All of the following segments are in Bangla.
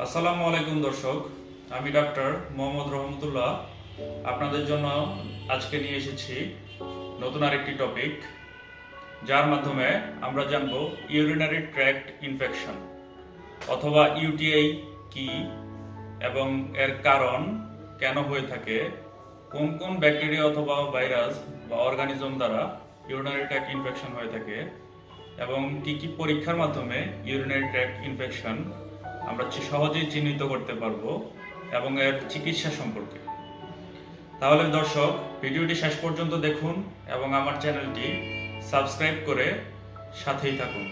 আসসালামু আলাইকুম দর্শক, আমি ডাক্তার মোহাম্মদ রহমতুল্লাহ আপনাদের জন্য আজকে নিয়ে এসেছি নতুন আরেকটি টপিক, যার মাধ্যমে আমরা জানব ইউরিনারি ট্র্যাক্ট ইনফেকশন অথবা ইউটিআই কি এবং এর কারণ কেন হয়ে থাকে, কোন কোন ব্যাকটেরিয়া অথবা ভাইরাস বা অর্গানিজম দ্বারা ইউরিনারি ট্র্যাক্ট ইনফেকশন হয়ে থাকে এবং কি কি পরীক্ষার মাধ্যমে ইউরিনারি ট্র্যাক্ট ইনফেকশন আমরা সহজেই চিহ্নিত করতে পারবো এবং এর চিকিৎসা সম্পর্কে। তাহলে দর্শক, ভিডিওটি শেষ পর্যন্ত দেখুন এবং আমার চ্যানেলটি সাবস্ক্রাইব করে সাথেই থাকুন।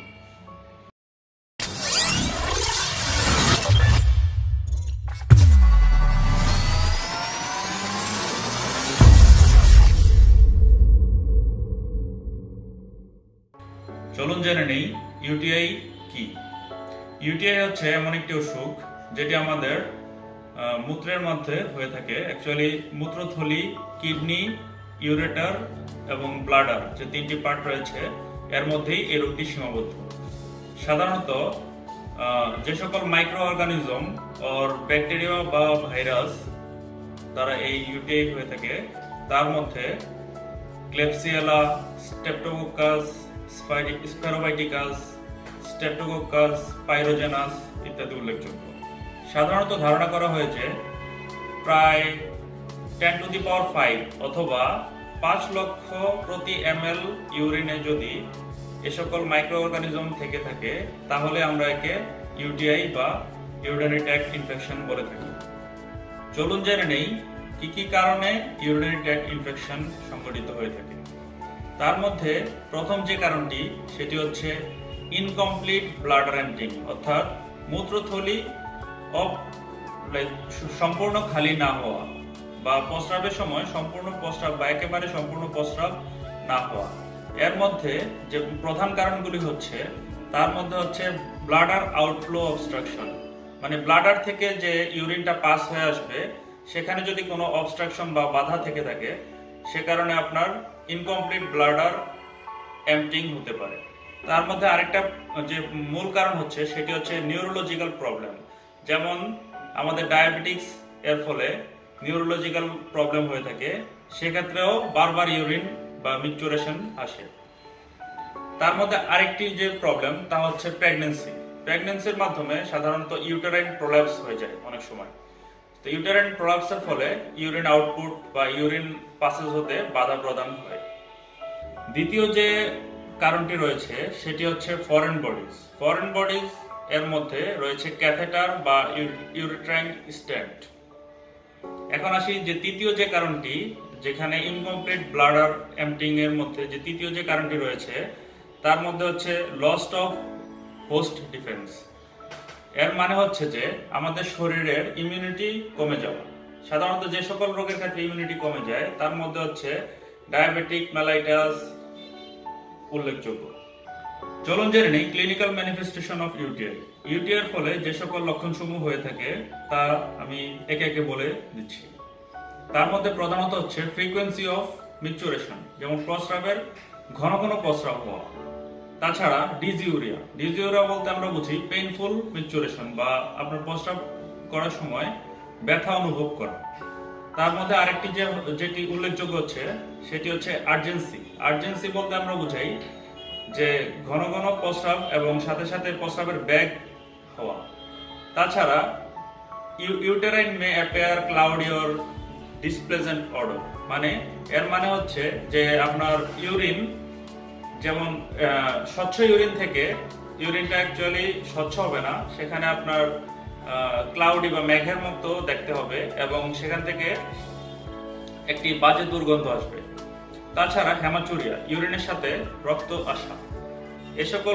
চলুন জেনে নেই ইউটিআই কি। ইউটিআই হচ্ছে এমন একটি অসুখ যেটি আমাদের মূত্রের মধ্যে হয়ে থাকে। অ্যাকচুয়ালি মূত্রথলি, কিডনি, ইউরেটার এবং ব্লাডার যে তিনটি পার্ট রয়েছে এর মধ্যেই এই রোগটি সীমাবদ্ধ। সাধারণত যে সকল মাইক্রো অর্গানিজম অর ব্যাকটেরিয়া বা ভাইরাস দ্বারা এই ইউটিআই হয়ে থাকে তার মধ্যে ক্লেবসিয়েলা, স্ট্রেপ্টোকোকাস, স্পাইরোবাইটিকাস, স্ট্রেপ্টোকোকাস পাইরোজেনাস ইত্যাদি উল্লেখযোগ্য। সাধারণত ধারণা করা হয়েছে প্রায় 10⁵ অথবা 5 লক্ষ প্রতি ml ইউরিনে যদি এ সকল মাইক্রো অর্গানিজম থেকে থাকে তাহলে আমরা একে ইউটিআই বা ইউরিনারি ট্র্যাক্ট ইনফেকশন বলে থাকি। চলুন জেনে নেই কি কি কারণে ইউরিনারি ট্র্যাক্ট ইনফেকশন সংঘটিত হয়ে থাকে। তার মধ্যে প্রথম যে কারণটি সেটি হচ্ছে ইনকমপ্লিট ব্লাডার এম্পটিং, অর্থাৎ মূত্রথলি সম্পূর্ণ খালি না হওয়া বা প্রস্রাবের সময় সম্পূর্ণ প্রস্রাব বা একেবারে সম্পূর্ণ প্রস্রাব না হওয়া। এর মধ্যে যে প্রধান কারণগুলি হচ্ছে তার মধ্যে হচ্ছে ব্লাডার আউটফ্লো অবস্ট্রাকশন, মানে ব্লাডার থেকে যে ইউরিনটা পাস হয়ে আসবে সেখানে যদি কোনো অবস্ট্রাকশন বা বাধা থেকে থাকে সে কারণে আপনার ইনকমপ্লিট ব্লাডার এম্পটিং হতে পারে। তার মধ্যে আরেকটা যে মূল কারণ হচ্ছে সেটি হচ্ছে নিউরোলজিক্যাল প্রবলেম, যেমন আমাদের ডায়াবেটিক্স এর ফলে নিউরোলজিক্যাল প্রবলেম হয়ে থাকে, সেক্ষেত্রেও বারবার ইউরিন বা মিকচুরেশন আসে। তার মধ্যে আরেকটি যে প্রবলেম তা হচ্ছে প্রেগন্যান্সির মাধ্যমে সাধারণত ইউটেরাইন প্রোল্যাপস হয়ে যায় অনেক সময়। তো ইউটেরাইন প্রোল্যাপসের ফলে ইউরিন আউটপুট বা ইউরিন পাসেজ হতে বাধা প্রদান হয়। দ্বিতীয় যে কারণটি রয়েছে সেটি হচ্ছে ফরেন বডিজ এর মধ্যে রয়েছে ক্যাথেটার বা ইউরেট্রাইন স্টেন্ট। এখন আসি যে তৃতীয় যে কারণটি, যেখানে ইনকমপ্লিট ব্লাডার এম্পটিং এর মধ্যে যে তৃতীয় যে কারণটি রয়েছে তার মধ্যে হচ্ছে লস্ট অফ হোস্ট ডিফেন্স। এর মানে হচ্ছে যে আমাদের শরীরের ইমিউনিটি কমে যাওয়া। সাধারণত যে সকল রোগের ক্ষেত্রে ইমিউনিটি কমে যায় তার মধ্যে হচ্ছে ডায়াবেটিক মেলাইটাস উল্লেখযোগ্য। চলুন জেনে নেই clinical manifestation of UTI. UTI এর ফলে যে সকল লক্ষণসমূহ হয়ে থাকে তা আমি একে একে বলে দিচ্ছি। তার মধ্যে প্রধানত হচ্ছে ফ্রিকোয়েন্সি অফ মিকচুরেশন, যেমন প্রস্রাবের ঘন ঘন প্রস্রাব হওয়া। তাছাড়া ডিজিউরিয়া বলতে আমরা বুঝি পেইনফুল মিকচুরেশন বা আপনার প্রস্রাব করার সময় ব্যথা অনুভব করা। তার মধ্যে আরেকটি যেটি উল্লেখযোগ্য হচ্ছে সেটি হচ্ছে আর্জেন্সি বলতে আমরা বুঝাই যে ঘন ঘন প্রস্রাব এবং সাথে সাথে প্রস্রাবের ব্যাগ হওয়া। তাছাড়া uterine may appear cloudy or displeasant odour, মানে এর মানে হচ্ছে যে আপনার ইউরিন যেমন স্বচ্ছ ইউরিন থেকে ইউরিনটা অ্যাকচুয়ালি স্বচ্ছ হবে না, সেখানে আপনার ক্লাউডি বা মেঘের মতো দেখতে হবে এবং সেখান থেকে একটি বাজে দুর্গন্ধ আসবে। তাছাড়া হেমাচুরিয়া, ইউরিনের সাথে রক্ত আসা, এ সকল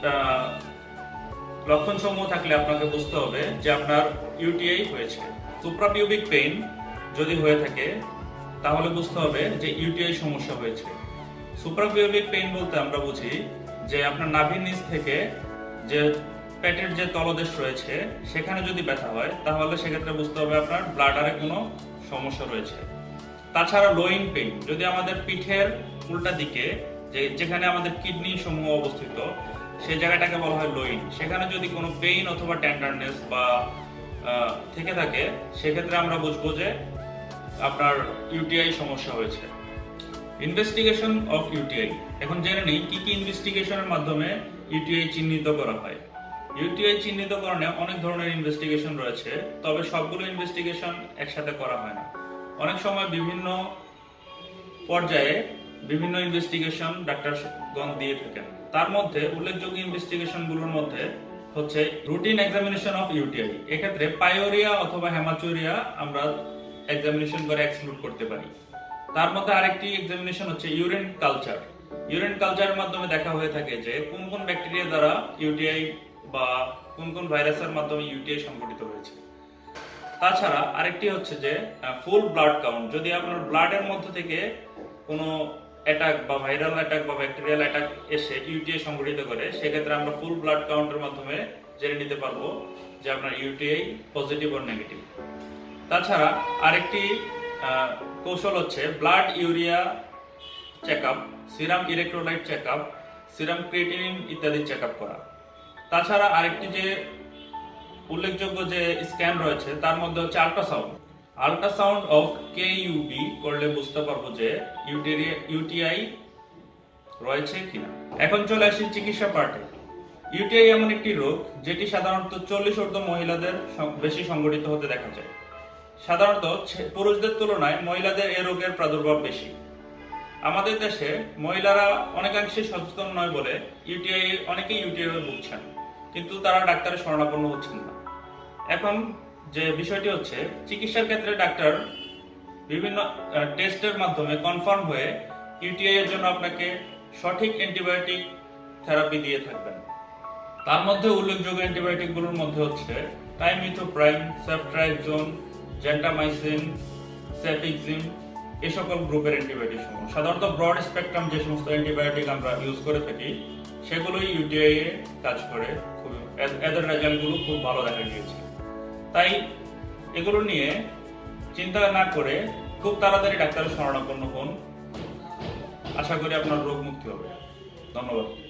লক্ষণ সমূহ থাকলে আপনাকে বুঝতে হবে যে আপনার ইউটিআই হয়েছে। সুপ্রাপিউবিক পেইন যদি হয়ে থাকে তাহলে বুঝতে হবে যে ইউটিআই সমস্যা হয়েছে। সুপ্রাপিউবিক পেইন বলতে আমরা বুঝি যে আপনার নাভির নিচ থেকে যে পেটের যে তলদেশ রয়েছে সেখানে যদি ব্যথা হয় তাহলে সেক্ষেত্রে বুঝতে হবে আপনার ব্লাডারে কোনো সমস্যা রয়েছে। তাছাড়া লোয়িং পেইন, যদি আমাদের পিঠের উল্টা দিকে যেখানে আমাদের কিডনি সমূহ অবস্থিত সেই জায়গাটাকে বলা হয় লোইন, সেখানে যদি কোনো পেইন অথবা টেন্ডারনেস বা থেকে থাকে, সেক্ষেত্রে আমরা বুঝবো যে আপনার ইউটিআই সমস্যা হয়েছে। ইনভেস্টিগেশন অফ ইউটিআই, এখন জেনে নিই কি কি ইনভেস্টিগেশনের মাধ্যমে ইউটিআই চিহ্নিত করা হয়। ইউটিআই চিহ্নিতকরণে অনেক ধরনের ইনভেস্টিগেশন রয়েছে, তবে সবগুলো ইনভেস্টিগেশন একসাথে করা হয় না। অনেক সময় বিভিন্ন পর্যায়ে বিভিন্ন ইনভেস্টিগেশন ডাক্তারগণ দিয়ে থাকেন। তার মধ্যে উল্লেখযোগ্য ইনভেস্টিগেশনগুলোর মধ্যে হচ্ছে রুটিন এক্সামিনেশন অফ ইউটিআই। এক্ষেত্রে পায়োরিয়া অথবা হেমাচুরিয়া আমরা এক্সামিনেশন করে এক্সক্লুড করতে পারি। তার মধ্যে আরেকটি এক্সামিনেশন হচ্ছে ইউরিন কালচার। ইউরিন কালচারের মাধ্যমে দেখা হয়ে থাকে যে কোন কোন ব্যাকটেরিয়া দ্বারা ইউটিআই বা কোন কোন ভাইরাসের মাধ্যমে ইউটিআই সংঘটিত হয়েছে। তাছাড়া আরেকটি হচ্ছে যে ফুল ব্লাড কাউন্ট। যদি আপনার ব্লাডের মধ্যে থেকে কোনো অ্যাটাক বা ভাইরাল অ্যাটাক বা ব্যাকটেরিয়াল অ্যাটাক এসে ইউটিআই সংঘটিত করে, সেক্ষেত্রে আমরা ফুল ব্লাড কাউন্টের মাধ্যমে জেনে নিতে পারবো যে আপনার ইউটিআই পজিটিভ ও নেগেটিভ। তাছাড়া আরেকটি কৌশল হচ্ছে blood urea checkup, serum electrolyte checkup, serum creatinine ইত্যাদি চেকআপ করা। তাছাড়া আরেকটি যে উল্লেখযোগ্য যে স্ক্যান রয়েছে তার মধ্যে হচ্ছে আল্ট্রাসাউন্ড অফ কেইউবি করলে বুঝতে পারবো যে ইউটিআই রয়েছে কিনা। এখন চলে আসি চিকিৎসা পার্টে। ইউটিআই এমন একটি রোগ যেটি সাধারণত 40 ঊর্ধ্ব মহিলাদের বেশি সংঘটিত হতে দেখা যায়। সাধারণত পুরুষদের তুলনায় মহিলাদের এই রোগের প্রাদুর্ভাব বেশি। আমাদের দেশে মহিলারা অনেকাংশে সচেতন নয় বলে অনেকেই ইউটিআই ভুগছেন, কিন্তু তারা ডাক্তারের শরণাপন্ন হচ্ছেন না। এখন যে বিষয়টি হচ্ছে, চিকিৎসার ক্ষেত্রে ডাক্তার বিভিন্ন টেস্টের মাধ্যমে কনফার্ম হয়ে ইউটিআই এর জন্য আপনাকে সঠিক অ্যান্টিবায়োটিক থেরাপি দিয়ে থাকবেন। তার মধ্যে উল্লেখযোগ্য অ্যান্টিবায়োটিকগুলোর মধ্যে হচ্ছে টাইমিথোপ্রাইম, সেফট্রাইকজোন, জেন্টামাইসিন, সেফিক্সিম, এই সকল গ্রুপের অ্যান্টিবায়োটিক সমূহ। সাধারণত ব্রড স্পেকট্রাম যে সমস্ত অ্যান্টিবায়োটিক আমরা ইউজ করে থাকি সেগুলোই ইউটিআই এ কাজ করে, এদের রেজাল্টগুলো খুব ভালো দেখা গিয়েছে। তাই এগুলো নিয়ে চিন্তা না করে খুব তাড়াতাড়ি ডাক্তারের শরণাপন্ন হন। আশা করি আপনার রোগ মুক্তি হবে। ধন্যবাদ।